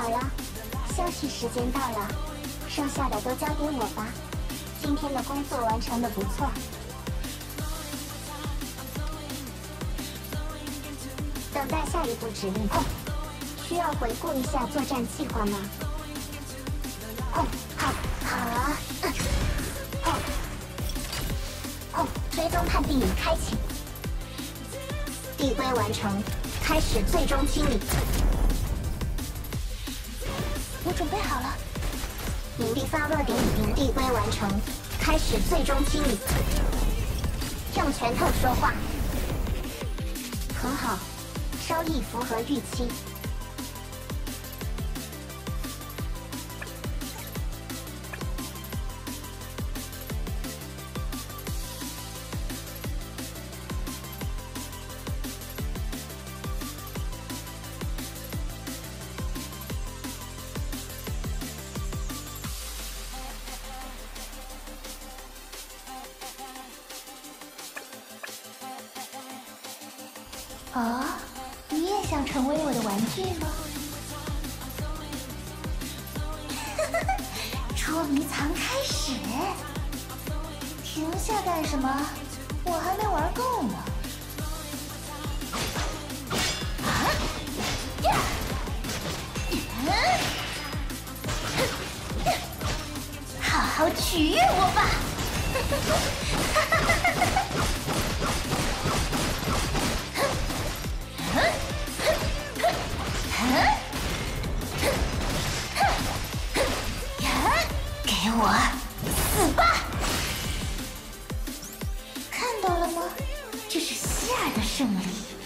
好了，休息时间到了，剩下的都交给我吧。今天的工作完成的不错。等待下一步指令。需要回顾一下作战计划吗？好啊。追踪判定已开启。递归完成，开始最终清理。我准备好了。引力发热点已经递归完成，开始最终清理。用拳头说话。很好，收益符合预期。 哦，你也想成为我的玩具吗？捉迷藏开始！停下干什么？我还没玩够呢。好好取悦我吧！给我死吧！看到了吗？这是希尔的胜利。